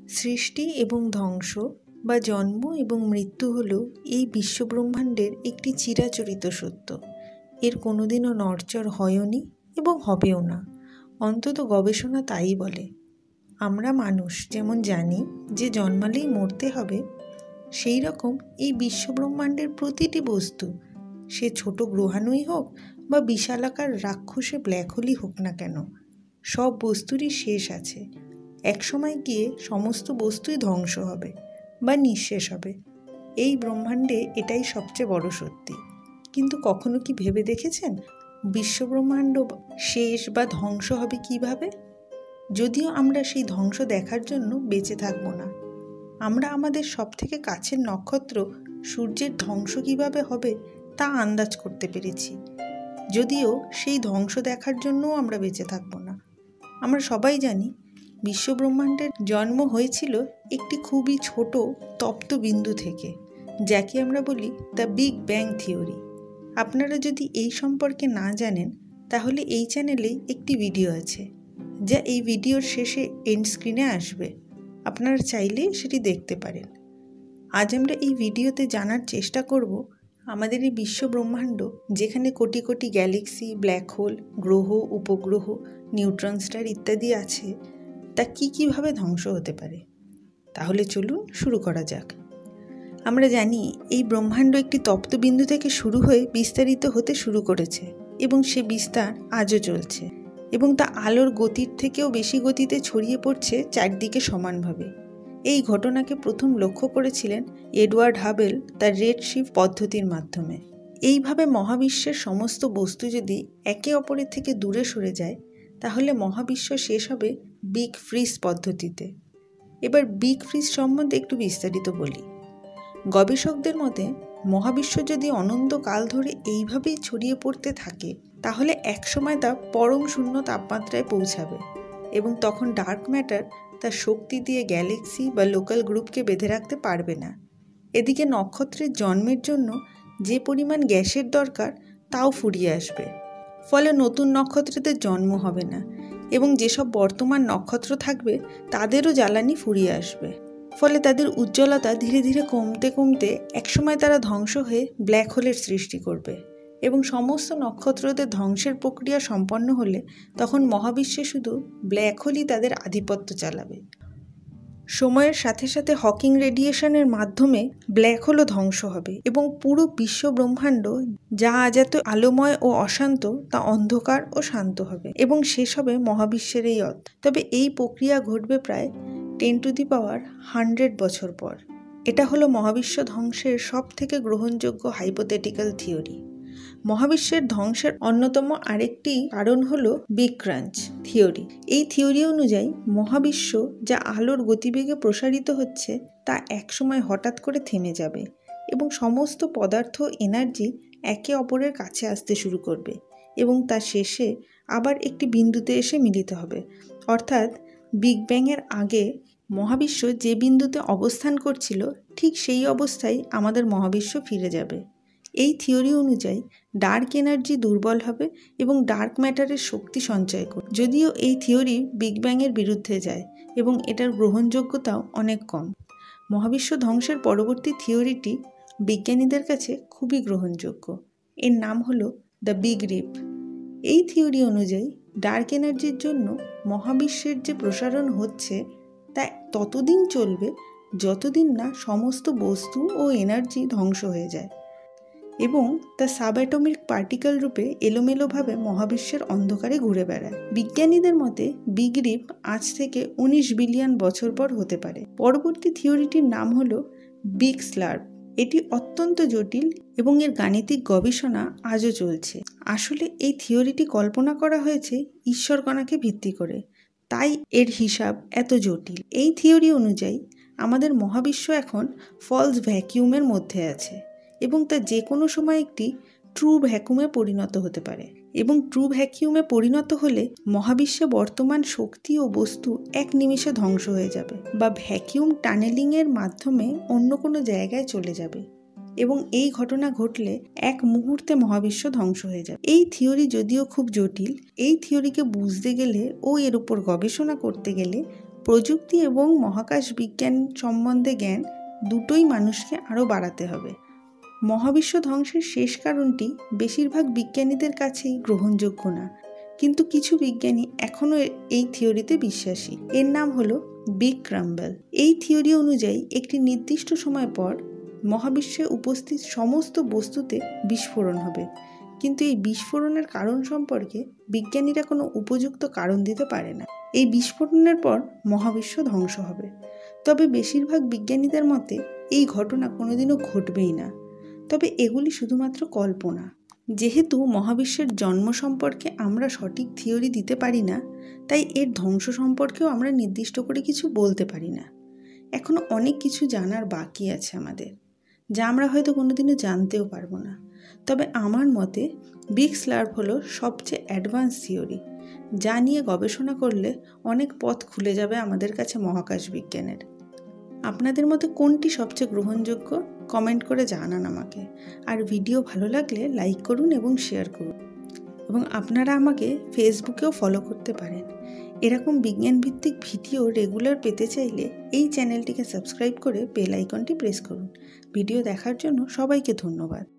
সৃষ্টি এবং ধ্বংস বা জন্ম এবং মৃত্যু হল এই বিশ্বব্রহ্মাণ্ডের একটি চিরাচরিত সত্য। এর কোনোদিনও নড়চড় হয়ওনি এবং হবেও না, অন্তত গবেষণা তাই বলে। আমরা মানুষ যেমন জানি যে জন্মালেই মরতে হবে, সেই রকম এই বিশ্বব্রহ্মাণ্ডের প্রতিটি বস্তু, সে ছোট গ্রহাণুই হোক বা বিশালাকার রাক্ষসে ব্ল্যাক হোলই হোক না কেন, সব বস্তুরই শেষ আছে। একসময় গিয়ে সমস্ত বস্তুই ধ্বংস হবে বা নিঃশেষ হবে। এই ব্রহ্মাণ্ডে এটাই সবচেয়ে বড় সত্যি। কিন্তু কখনো কি ভেবে দেখেছেন বিশ্বব্রহ্মাণ্ড শেষ বা ধ্বংস হবে কিভাবে? যদিও আমরা সেই ধ্বংস দেখার জন্য বেঁচে থাকবো না, আমরা আমাদের সবথেকে কাছের নক্ষত্র সূর্যের ধ্বংস কিভাবে হবে তা আন্দাজ করতে পেরেছি। যদিও সেই ধ্বংস দেখার জন্যও আমরা বেঁচে থাকবো না। আমরা সবাই জানি বিশ্বব্রহ্মাণ্ডের জন্ম হয়েছিল একটি খুবই ছোট তপ্ত বিন্দু থেকে, যাকে আমরা বলি দ্য বিগ ব্যাং থিওরি। আপনারা যদি এই সম্পর্কে না জানেন, তাহলে এই চ্যানেলেই একটি ভিডিও আছে, যা এই ভিডিওর শেষে এন্ড স্ক্রিনে আসবে। আপনারা চাইলে সেটি দেখতে পারেন। আজ আমরা এই ভিডিওতে জানার চেষ্টা করব আমাদের এই বিশ্বব্রহ্মাণ্ড, যেখানে crore crore Galaxy, black hole, গ্রহ, উপগ্রহ, নিউট্রন স্টার ইত্যাদি আছে, তা কীভাবে ধ্বংস হতে পারে। তাহলে চলুন শুরু করা যাক। আমরা জানি এই ব্রহ্মাণ্ড একটি তপ্ত বিন্দু থেকে শুরু হয়ে বিস্তারিত হতে শুরু করেছে এবং সে বিস্তার আজও চলছে, এবং তা আলোর গতির থেকেও বেশি গতিতে ছড়িয়ে পড়ছে চারদিকে সমানভাবে। এই ঘটনাকে প্রথম লক্ষ্য করেছিলেন এডওয়ার্ড হাবেল তার রেড শিফট পদ্ধতির মাধ্যমে। এইভাবে মহাবিশ্বের সমস্ত বস্তু যদি একে অপরের থেকে দূরে সরে যায়, তাহলে মহাবিশ্ব শেষ হবে বিগ ফ্রিজ পদ্ধতিতে। এবার বিগ ফ্রিজ সম্বন্ধে একটু বিস্তারিত বলি। গবেষকদের মতে মহাবিশ্ব যদি অনন্তকাল ধরে এইভাবেই ছড়িয়ে পড়তে থাকে, তাহলে একসময় তা পরম শূন্য তাপমাত্রায় পৌঁছাবে এবং তখন ডার্ক ম্যাটার তার শক্তি দিয়ে গ্যালাক্সি বা লোকাল গ্রুপকে বেঁধে রাখতে পারবে না। এদিকে নক্ষত্রের জন্মের জন্য যে পরিমাণ গ্যাসের দরকার তাও ফুরিয়ে আসবে, ফলে নতুন নক্ষত্রদের জন্ম হবে না এবং যেসব বর্তমান নক্ষত্র থাকবে তাদেরও জ্বালানি ফুরিয়ে আসবে। ফলে তাদের উজ্জ্বলতা ধীরে ধীরে কমতে কমতে একসময় তারা ধ্বংস হয়ে ব্ল্যাক হোলের সৃষ্টি করবে এবং সমস্ত নক্ষত্রদের ধ্বংসের প্রক্রিয়া সম্পন্ন হলে তখন মহাবিশ্বে শুধু ব্ল্যাক হোলই তাদের আধিপত্য চালাবে। সময়ের সাথে সাথে হকিং রেডিয়েশনের মাধ্যমে ব্ল্যাক হোলও ধ্বংস হবে এবং পুরো বিশ্ব ব্রহ্মাণ্ড, যা আজ এত আলোময় ও অশান্ত, তা অন্ধকার ও শান্ত হবে এবং শেষ হবে মহাবিশ্বের এই অত। তবে এই প্রক্রিয়া ঘটবে প্রায় 10⁻100 বছর পর। এটা হলো মহাবিশ্ব ধ্বংসের সব থেকে গ্রহণযোগ্য হাইপোথেটিক্যাল থিওরি। মহাবিশ্বের ধ্বংসের অন্যতম আরেকটি কারণ হলো বিগ ক্রাঞ্চ থিওরি। এই থিওরি অনুযায়ী মহাবিশ্ব যা আলোর গতিবেগে প্রসারিত হচ্ছে, তা একসময় হঠাৎ করে থেমে যাবে এবং সমস্ত পদার্থ এনার্জি একে অপরের কাছে আসতে শুরু করবে এবং তার শেষে আবার একটি বিন্দুতে এসে মিলিত হবে। অর্থাৎ বিগ ব্যাংয়ের আগে মহাবিশ্ব যে বিন্দুতে অবস্থান করছিল, ঠিক সেই অবস্থায় আমাদের মহাবিশ্ব ফিরে যাবে। এই থিওরি অনুযায়ী ডার্ক এনার্জি দুর্বল হবে এবং ডার্ক ম্যাটারের শক্তি সঞ্চয় করবে। যদিও এই থিওরি বিগ ব্যাংয়ের বিরুদ্ধে যায় এবং এটার গ্রহণযোগ্যতাও অনেক কম। মহাবিশ্ব ধ্বংসের পরবর্তী থিওরিটি বিজ্ঞানীদের কাছে খুবই গ্রহণযোগ্য। এর নাম হলো দ্য বিগ রিপ। এই থিওরি অনুযায়ী ডার্ক এনার্জির জন্য মহাবিশ্বের যে প্রসারণ হচ্ছে, তা ততদিন চলবে যতদিন না সমস্ত বস্তু ও এনার্জি ধ্বংস হয়ে যায় এবং তা সাবঅ্যাটমিক পার্টিকেল রূপে এলোমেলোভাবে মহাবিশ্বের অন্ধকারে ঘুরে বেড়ায়। বিজ্ঞানীদের মতে বিগ রিপ আজ থেকে 19 বিলিয়ন বছর পর হতে পারে। পরবর্তী থিওরিটির নাম হলো বিগ স্লার্প। এটি অত্যন্ত জটিল এবং এর গাণিতিক গবেষণা আজও চলছে। আসলে এই থিওরিটি কল্পনা করা হয়েছে ঈশ্বরকণাকে ভিত্তি করে, তাই এর হিসাব এত জটিল। এই থিওরি অনুযায়ী আমাদের মহাবিশ্ব এখন ফলস ভ্যাকিউমের মধ্যে আছে এবং তা যে কোনো সময় একটি ট্রু ভ্যাকুমে পরিণত হতে পারে এবং ট্রু ভ্যাকিউমে পরিণত হলে মহাবিশ্বে বর্তমান শক্তি ও বস্তু এক নিমিষে ধ্বংস হয়ে যাবে বা ভ্যাকিউম টানেলিংয়ের মাধ্যমে অন্য কোনো জায়গায় চলে যাবে এবং এই ঘটনা ঘটলে এক মুহূর্তে মহাবিশ্ব ধ্বংস হয়ে যাবে। এই থিওরি যদিও খুব জটিল, এই থিওরিকে বুঝতে গেলে ও এর উপর গবেষণা করতে গেলে প্রযুক্তি এবং মহাকাশ বিজ্ঞান সম্বন্ধে জ্ঞান দুটোই মানুষকে আরও বাড়াতে হবে। মহাবিশ্ব ধ্বংসের শেষ কারণটি বেশিরভাগ বিজ্ঞানীদের কাছেই গ্রহণযোগ্য না, কিন্তু কিছু বিজ্ঞানী এখনও এই থিওরিতে বিশ্বাসী। এর নাম হলো বিগ ক্রাম্বল। এই থিওরি অনুযায়ী একটি নির্দিষ্ট সময় পর মহাবিশ্বে উপস্থিত সমস্ত বস্তুতে বিস্ফোরণ হবে, কিন্তু এই বিস্ফোরণের কারণ সম্পর্কে বিজ্ঞানীরা কোনো উপযুক্ত কারণ দিতে পারে না। এই বিস্ফোরণের পর মহাবিশ্ব ধ্বংস হবে, তবে বেশিরভাগ বিজ্ঞানীদের মতে এই ঘটনা কোনোদিনও ঘটবেই না। তবে এগুলি শুধুমাত্র কল্পনা। যেহেতু মহাবিশ্বের জন্ম সম্পর্কে আমরা সঠিক থিওরি দিতে পারি না, তাই এর ধ্বংস সম্পর্কেও আমরা নির্দিষ্ট করে কিছু বলতে পারি না। এখনও অনেক কিছু জানার বাকি আছে আমাদের, যা আমরা হয়তো কোনোদিনও জানতেও পারবো না। তবে আমার মতে বিগ স্লার্প হলো সবচেয়ে অ্যাডভান্স থিওরি, যা নিয়ে গবেষণা করলে অনেক পথ খুলে যাবে আমাদের কাছে মহাকাশ বিজ্ঞানের। আপনাদের মতে কোনটি সবচেয়ে গ্রহণযোগ্য কমেন্ট করে জানান আমাকে। আর ভিডিও ভালো লাগলে লাইক করুন এবং শেয়ার করুন, এবং আপনারা আমাকে ফেসবুকেও ফলো করতে পারেন। এরকম বিজ্ঞানভিত্তিক ভিডিও রেগুলার পেতে চাইলে এই চ্যানেলটিকে সাবস্ক্রাইব করে বেল আইকনটি প্রেস করুন। ভিডিও দেখার জন্য সবাইকে ধন্যবাদ।